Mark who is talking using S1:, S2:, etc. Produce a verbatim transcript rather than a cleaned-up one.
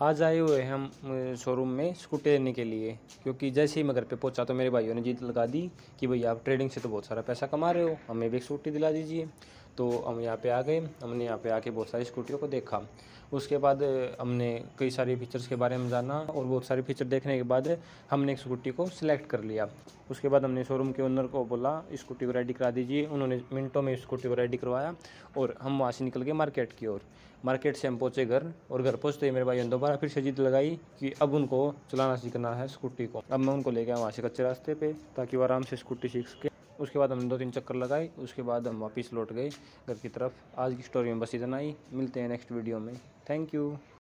S1: आज आए हुए हैं हम शोरूम में स्कूटी लेने के लिए, क्योंकि जैसे ही मैं घर पे पहुंचा तो मेरे भाइयों ने जीत लगा दी कि भैया आप ट्रेडिंग से तो बहुत सारा पैसा कमा रहे हो, हमें भी एक स्कूटी दिला दीजिए। तो हम यहाँ पे आ गए। हमने यहाँ पे आके बहुत सारी स्कूटियों को देखा। उसके बाद हमने कई सारे फीचर्स के बारे में जाना और बहुत सारे फीचर देखने के बाद हमने एक स्कूटी को सिलेक्ट कर लिया। उसके बाद हमने शोरूम के ओनर को बोला स्कूटी को रेडी करा दीजिए। उन्होंने मिनटों में स्कूटी को रेडी करवाया और हम वहाँ से निकल गए मार्केट की ओर। मार्केट से हम पहुँचे घर और घर पहुँचते ही मेरे भाई ने दोबारा फिर से जिद लगाई कि अब उनको चलाना सीखना है स्कूटी को। अब मैं उनको ले गया वहाँ से कच्चे रास्ते पे ताकि वो आराम से स्कूटी सीख सके। उसके बाद हमने दो तीन चक्कर लगाए। उसके बाद हम वापस लौट गए घर की तरफ। आज की स्टोरी में बस इतना ही। मिलते हैं नेक्स्ट वीडियो में। Thank you.